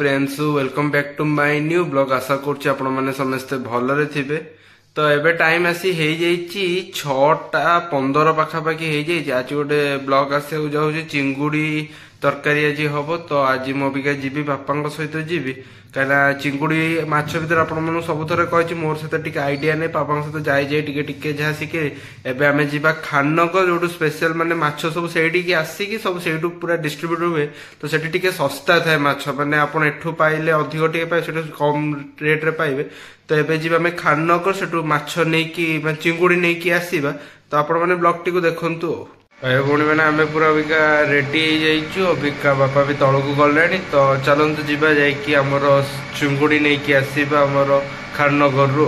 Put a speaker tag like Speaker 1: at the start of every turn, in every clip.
Speaker 1: Priyanshu welcome back to my new blog. आशा करछि आपण माने समस्त भलरे थिबे। तो एबे टाइम आसी हे जाइछि 6:15 पाखा पाखी हे जाइछि। आज गोटे ब्लॉग आसे जाउछि चिंगुड़ी तरकारी आज हबो। तो आज मो बिका जीबी बापा सहित जीबी कहीं चिंगुड़ी माछ भर आपण सब थर कही मोर सहित टिके आइडिया नहीं पापा सहित जाए जाए टिके जहाँ शिखे एबे आमे जीवा खाननगर जो स्पेशल माने माछ सब से आसिकी सब से पूरा डिस्ट्रीब्यूट हुए। तो सेठी टिके सस्ता थाए माछ माने आपण एठू पाइले अधिक टिके पाए सेठी कम रेट रे पाइबे। तो एबे जीवा आमे खाननगर सेठू माछ नहीं चिंगुड़ी नहीं आसीबा। तो आपण माने ब्लॉग टी को देखंतु। भाई भौणी मैंने आम पूरा अबिका रेडी हो अबिका बापा भी तलू गले। तो चलतु जीवा जाइए आमर चिंगुड़ी नहीं आसवा आमर खाननगर रू।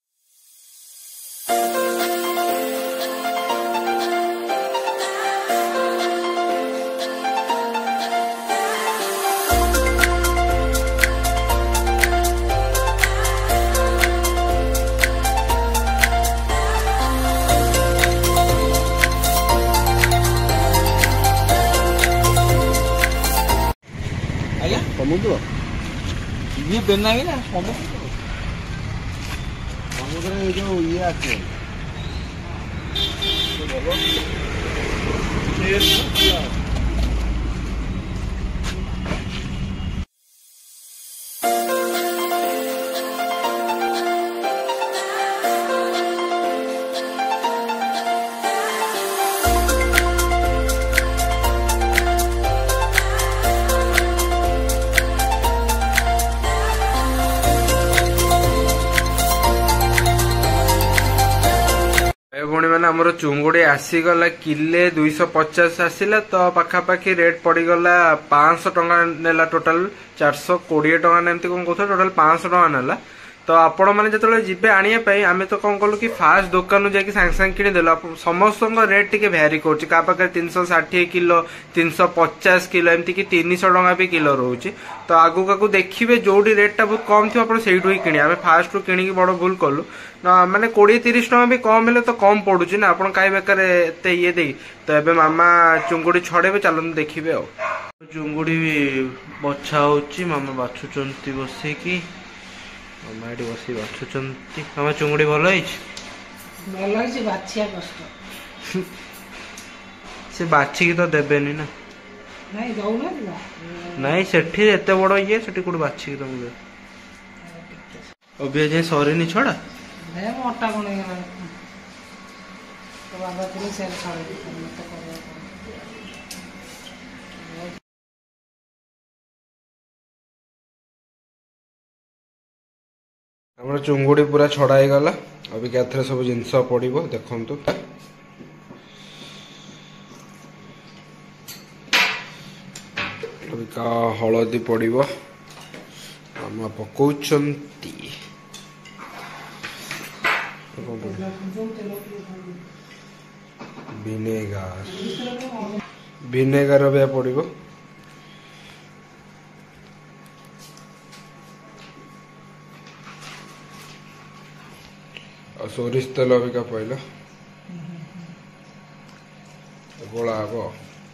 Speaker 2: समुद्र ये बेना ही ना समुद्र जो ये आते
Speaker 1: भौणी मैंने आमर चुंगुड़ी आसीगला किले 250 आसला। तो पाखापाखी रेट पड़गला 500 टंका नेला टोटाल 420 टंका एमती कौन कहते टोटाल 500 टंका नेला। तो आपण मैंने जो जीवे आने आम तो कौन कलु कि फास्ट दुकान जाकि सांगे सांगे किनीदेल समस्त रेट टी भैरी कर 360 किलो 350 किलो एमती कि 300 टंका भी किलो रोचे। तो आगु आगु देखिए जो रेटा बहुत कम थी आप ही किणी आम फास्ट रू कि बड़ भूल कलु ना माने 20-30 टंका भी कम हेले तो कम पड़ुची ना आपण कई बेकार एते ये दे। तो एबे मामा चुंगुड़ी छड़ेबे चलते देखिए। आ चुंगुड़ी भी बछा होची मामा बाछुचंती बसेकी मामा एटी बसी बाछुचंती। मामा चुंगुड़ी भल होइछि
Speaker 3: बाछिया कष्ट
Speaker 1: से बाछी तो देबेनी ना
Speaker 3: नहीं दउना
Speaker 1: नहीं सेठी एते बड़ ये सेठी कोड बाछी तो मिले अभी जे सरीनी छड़ा
Speaker 3: है मोटा कोन गला तो बाबा तेरे सेल खावे मत करे।
Speaker 1: हमर चुंगुड़ी पूरा छड़ाई गला। अभी क्या थे सब जिनस पड़ो देखु अभी का हलदी पड़ो मामा पकौचंती विनेगार भी पड़ो सोरिष तेल अबिका पड़ला गोला हम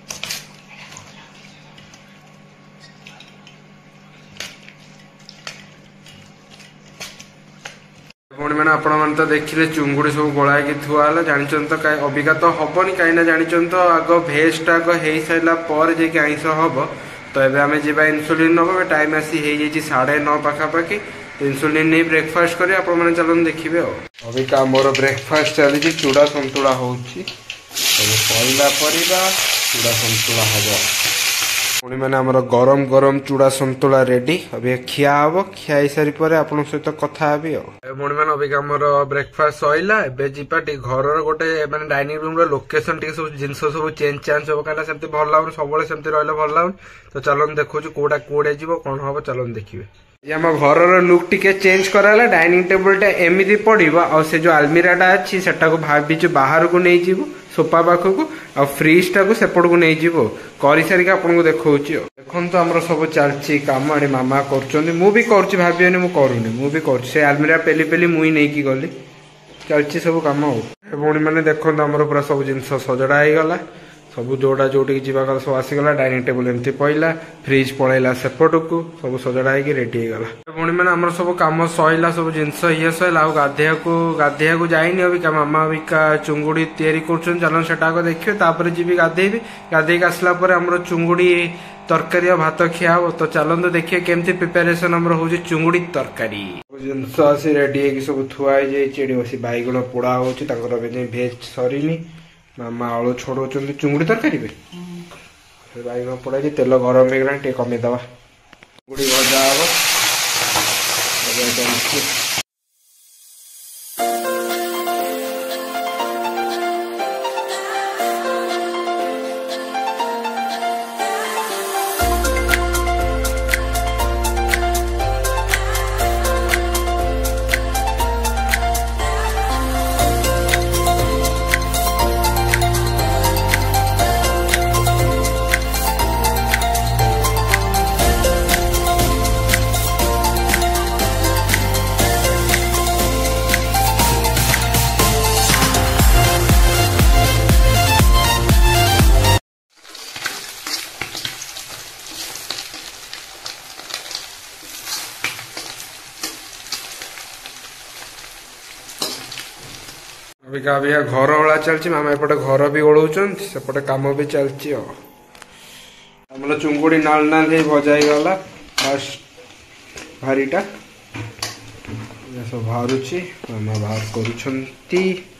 Speaker 1: भौणी मैंने आपण मैंने तो देखिले चुंगुड़ी सब गोला थुआला जान तो अबिका तो हबनी कहीं जान तो आग भेजटा आग हो सारा पर जाकि आईस हम। तो एबे आमे जीवा इन्सुलिन नब टाइम आसी हो 9:30 पाखापाखी। इन्सुलिन नहीं ब्रेकफास्ट करें आप चलते देखिए। अभी का मोर ब्रेकफास्ट चली चूड़ा संतुला होची पहला परिबा चूड़ा संतुला हम पुणी मैंने आमर गरम गरम चूड़ा संतुला रेडी। अभी खिया हम खियाई सारी आप सहित कथा हेबी। पुणी मैंने अभी आमर ब्रेकफास्ट सईला एबे जीपा घर गोटे माने डाइनिंग रूम लोकेशन टी सब जिन सब चेंज चांज हम कहीं सेमती भल लगुन सब सेमती रहा भल लगुन। तो चलन देखो कौटा कौड़े जीव कौन हम चलन देखिए। आम घर लुक टिके चेंज कराला डाइनिंग टेबल टा एमती पड़ो आ से जो आलमीराटा अच्छी सेटा को भावी बाहर को नहीं जीव सोफा पाखक आ फ्रिज टा को सेपट को नहीं जीव कर सारिक आपको देखा देखो। तो आम सब चलती कम आड़े मामा कर मुझे भावियोनी मुझे कर आलमीरा पेली पेली मुई नहीं गली चलती सब कम। भौणी मैंने देखो आमर पूरा सब जिन सजड़ा हो गला सब जोड़ा जोटी जीवा कला सब आसीगला डाइनिंग टेबल एमती पइला फ्रिज पळैला सेपटकू सब सजड़ा होगी रेडी हो गला भौणी मैंने आमर सब कम सैला सब जिनस ये सैला गाधेया को जाइनी अबिका मामा अबिका चुंगुड़ी तैयारी कर चलन सेटा देखिए तापर जी गाधेबी गाधेक आसला आमर चुंगुड़ी तरकारी और भात खिया हो तो चलते देखिए केमती प्रिपेरेसन आमर हो चुंगुड़ी तरकारी जिनस आसी रेडी हो सब थुआई जाइए बस बैगण पोड़ा हो भेज सरीनी मामा आलू छोड़ो चुंगुड़ी तरकारी पे बैगण पोड़ा तेल गरम हो कमीदवा चुंगुड़ी भजा हम अबिका घर ओला चलती मामा एपटे घर भी ओढ़ाऊन सेपटे कम भी चलती आम चुंगुड़ी नाल नाल भजा गला फास्ट भारीटा सब बाहर मामा बाहर करुँच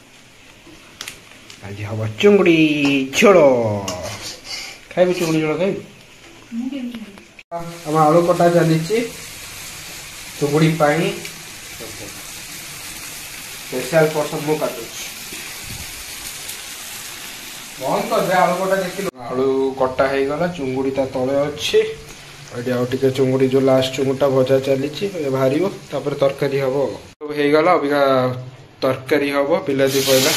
Speaker 1: आज हम चुंगुड़ी झोल खाइबे चुंगुड़ी झोल खाइबे आम आलू कटा चली चुंगुड़ी पाई स्पेशल पर्सन मु काटू बंद कर दे आलू कटा देख आलू कटा हो गला चुंगुड़ी ता तले अच्छे आउटे चुंगुड़ी जो लास्ट चुंगुड़ा भजा चली बाहर तरकारी हम सब हो गला अबिका तरकारी हम बिलाती पड़ा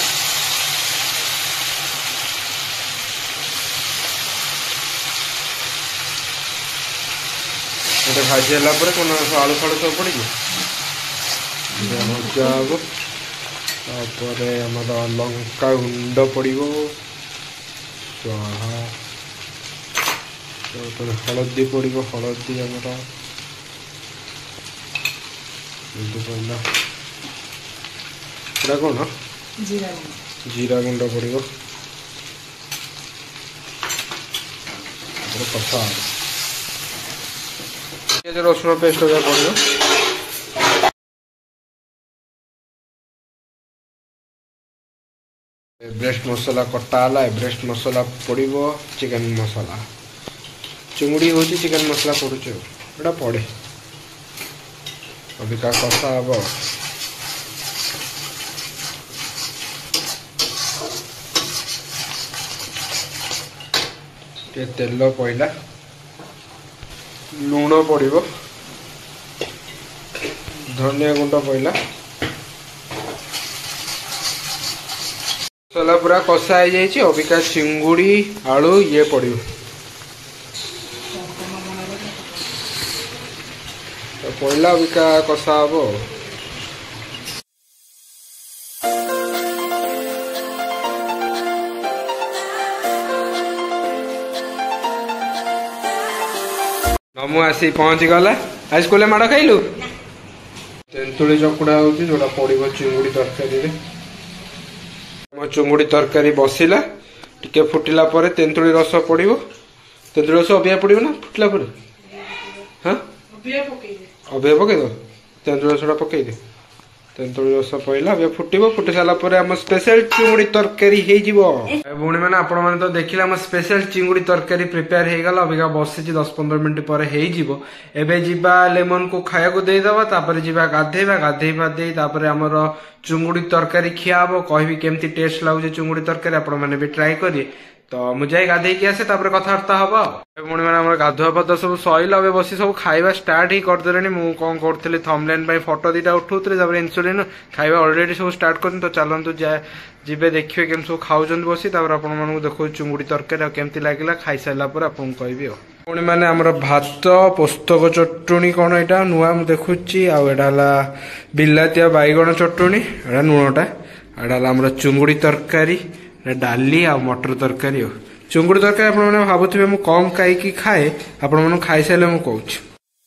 Speaker 1: भाजी है कौन आलू फालू सब पड़ भजा हम लंका गुंड पड़ो हलदी पड़ो हलदी आमर पड़ा कौन जीरा गुंड पड़ो कषा रसुण पेस्ट पड़ो एवरेस्ट मसला कटाला एवरेस्ट मसला पड़ो चिकन मसला चुंगुड़ी हो चिकन मसला पड़ा पड़े अबिका कषा हम तेल पड़ा लुण पड़ो धनिया गुंड पड़ा मसला पूरा कषा हो जाए अबिका चिंगुड़ी आलू ये पड़ो तो पड़ा अबिका कषा हम नमु आसी पहुंच गला आज स्कूल माड़ खाइलु तेंतुली चकुड़ा होची जोड़ा पड़ो चिंगुड़ी तरकारी चुंगुड़ी तरकारी बसिला टिके फुटिला परे तेंतुली रस पड़ो तेंतुली रस अबिया पड़ो ना फुटिला परे हाँ अबिया पकई दो तेंतुली रसटा पकई दे तेंतुली रस पड़ा अबिया फुटो फुटी सारा आम स्पेशल चिंगुड़ी तरकारी भौणी मैंने आपण मैंने तो देखिले आम स्पेशल चिंगुड़ी तरकारी प्रिपेयर हो गला अबिका बसी 10-15 मिनट पर एबे जीवा लेमन को खाया को देदेवा तापर जीवा गाधेबा गाधे फाधे तापर आमर चुंगुड़ी तरकारी खिया हम कहबी केमती टेस्ट लगुचे चुंगुड़ी तरकारी आपण मैंने भी ट्राई करिए तो मुझे गाधे आसे कथबार्ता हम पुणी मैंने गाधुआ पाधुआ सब सैला बस सब खाଇବା स्टार्ट ही करदे मुझे कौन करी थंबनेल फोटो दीटा उठाऊली इंसुलिन खाଇବା अलरेडी सब स्टार्ट कर तो चलतु जीवे देखिए केम सब खाऊँ बसी आपको देखो चुंगुड़ी तरकारी केमती लगे खाई सारा आपको कहबी पुणी मैंने आमर भात पोस्तक चटुणी कौन यहाँ नुआ देखुची आला बिलातिया बैगण चटुणी एटा लुणटा एटा आमर चुंगुड़ी तरकारी डाली आ मटर तरकारी चुंगुड़ी तरकारी आपण मैंने भावुवे मुझे कम खाई खाए आपण मैंने खाई सारे मुझे कहूँ।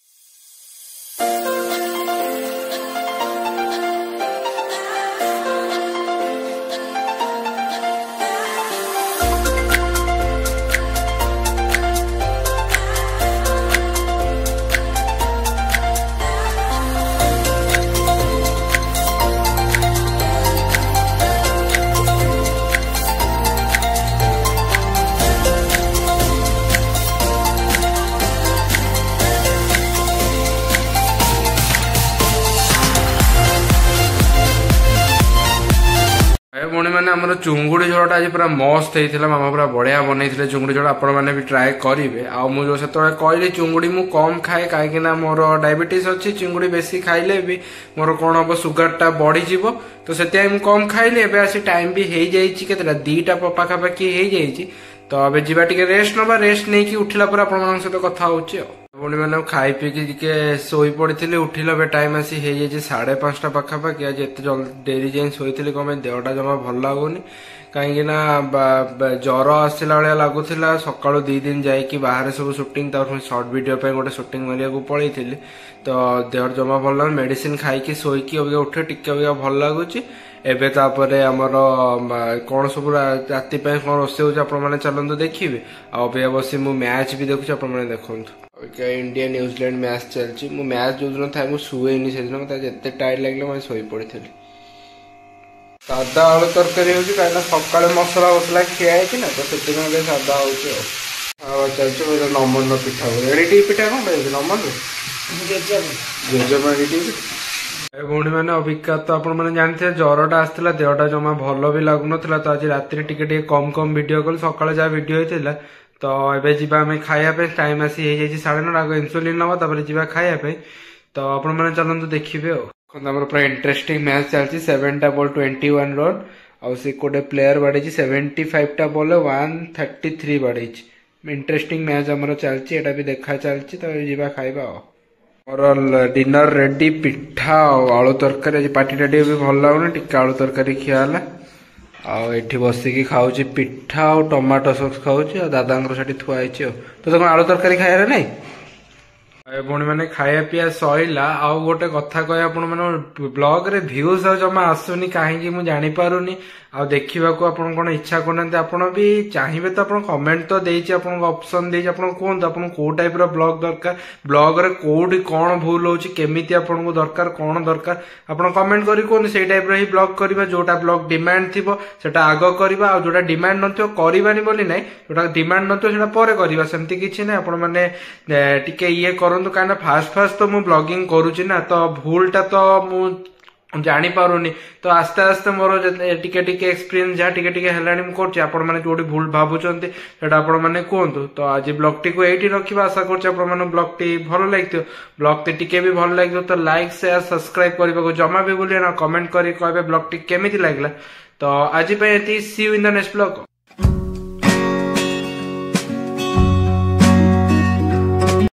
Speaker 1: भौणी मैंने आम चुंगुड़ी झोलटा आज पूरा मस्त होता मामा पूरा बढ़िया बनई चुंगुड़ी झोल आपण मैंने भी ट्राए करेंगे आ मुझे कहली चुंगुड़ी मु कम खाए कहीं मोर डायबिटीज अच्छी चिंगुड़ी बेसी खाइले भी मोर कौन हम सुगर टा बढ़ी तो से कम खाइली एवं आसी टाइम भी हो जाता 2टा पाखापाखि हो जाइए तो अब जीवा टिके रेस्ट नवा रेस्ट नहीं कि उठिला पर आपण सहित कथा होची भौणी मैंने खाई पीकी शोई पड़ी उठिला बे टाइम आसी हो जाए 5:30 पाखापाखि आज एत डेरी जाए शोई कम देहटा जमा भल लगुनि कहीं ज्वर आसला भाया लगुला सका 2 दिन जाकि बाहर सब सुटिंग सर्ट वीडियो गोटे सुटिंग मारिया पलि तो देह जमा भल लगे मेडिसिन खाई शोईकी अबिका उठे टिके भल लगुच एबे तापर आमर कौन सब राति कौन रोसे हो चलते देखिए अबे बस मु मैच भी देखुची आप देखु इंडिया न्यूजीलैंड मैच चलती मु मैच जो दिन था शुएनी से दिन मत टायर्ड लगे मैं शोई पड़ी सादा आलू तरकारी हो कहीं सका मसला वसला खिया ना तो से सादा हो चलते नमन पिठा एडी पिठा कौन नमन जेजमा भौणी मैंने अबिका तो आप जानते ज्वरटा आसला देहटा जमा भल भी लगुन तो आज रात टिके कम कम वीडियो कल सका जहाँ वीडियो होता तो एबे जीवा आम खायापे टाइम आसी हो जाए 9:30 आगे इन्सुलिन नवा तापर जीवा खायापे तो आपण मैंने चलते देखिए आम पूरा इंटरेस्टिंग मैच चलती 7टा बॉल 21 रन आउ से गोटे प्लेयर बाड़े 75टा बॉल 133 बाड़े इंटरेस्टिंग मैच आम चलती एटा भी देखा चलती तो जीवा खाइबा मोर डिनर रेडी पिठा आलू तरकारी आज पार्टीटा भी भल लगुन टिके आलू तरकारी खियाला आठी बसिकी खाऊची पिठा और टमाटो सॉस खाऊची दादा से थुआई तो कौन आलू तरकारी खाया नहीं भौणी मैंने खाया पीया सईला आउ गोटे कथा कह आप ब्लॉग रे व्यूज जमा आसुनी कहीं मुझे जापारुनी आ देखा आपन कौन इच्छा करना आपड़ भी चाहिए तो आप कमेंट तो देती ऑप्शन दे कहतु आप कौ टाइप ब्लॉग दरकार ब्लॉग रे कौटी कौन भूल होमी आपको दरकार कौन दरकार आप कमेंट करी कहते से टाइप ही ब्लॉग करवा जोटा ब्लॉग डिमांड थी से आग करवा जोटा डिमांड नरवानी बोली ना जोटा डिमांड नपर करवा सेमती किसी ना आप टे ये करूँ कहीं फास्ट तो मुझे ब्लॉगिंग करुच्ची ना तो भूलटा तो मुझे जानी पारुनी तो आस्ते आस्ते मोर टिके टिके एक्सपीरियंस जहाँ टिके टिके हेलानी मु करछि आपण माने जोडी भूल भाबुचंती सेटा आपण माने कहंतु तो आज ब्लॉग टी को एठी रखिबा आशा करछि आपण माने ब्लॉग टी भलो लागितो ब्लॉग टी टिके भी भलो लागितो तो लाइक शेयर सब्सक्राइब करबा को जमा भी भूलिए ना कमेंट करी कहबे ब्लॉग टी केमिति लागला तो आज पे एती see you in the next blog.